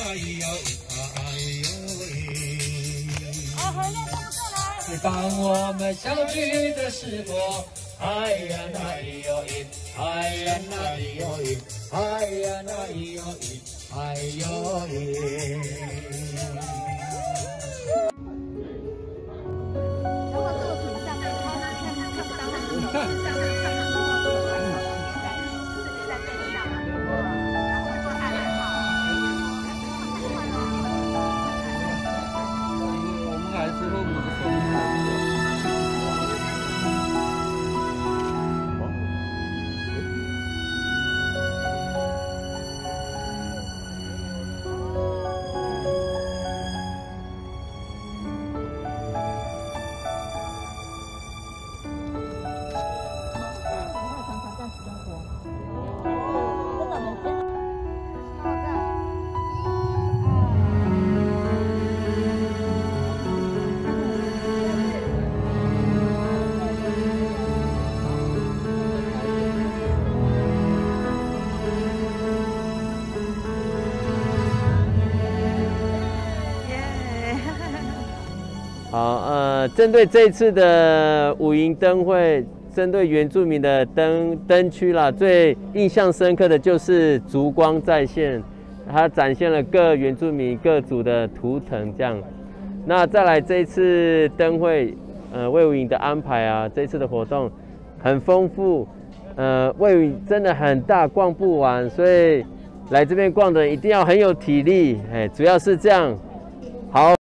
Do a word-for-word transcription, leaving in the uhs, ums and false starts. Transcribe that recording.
当我们相聚的时候，哎呀那里有云，哎呀那里有云，哎呀那里有云，哎呦云。 如果作品上面看看看不到他们手上面看不到的话，在视觉在背上，然后做暗我们还是后母的。 好，呃，针对这次的五营灯会，针对原住民的灯灯区啦，最印象深刻的就是烛光再现，它展现了各原住民各族的图腾这样。那再来这一次灯会，呃，卫武营的安排啊，这次的活动很丰富，呃，卫武营真的很大，逛不完，所以来这边逛的人一定要很有体力，哎，主要是这样。好。